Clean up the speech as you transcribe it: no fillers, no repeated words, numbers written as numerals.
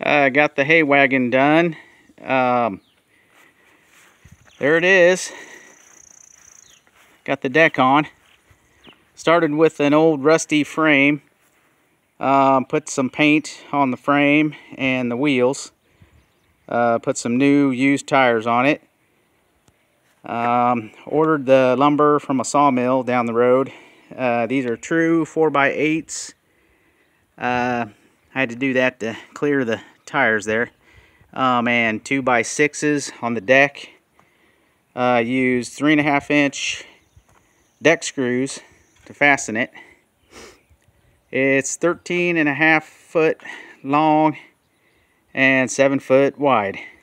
Got the hay wagon done. There it is. Got the deck on. Started with an old rusty frame. Put some paint on the frame and the wheels. Put some new used tires on it. Ordered the lumber from a sawmill down the road. These are true 4x8s. I had to do that to clear the tires there. And 2x6s on the deck. Used 3.5-inch deck screws to fasten it. It's 13.5 foot long and 7 foot wide.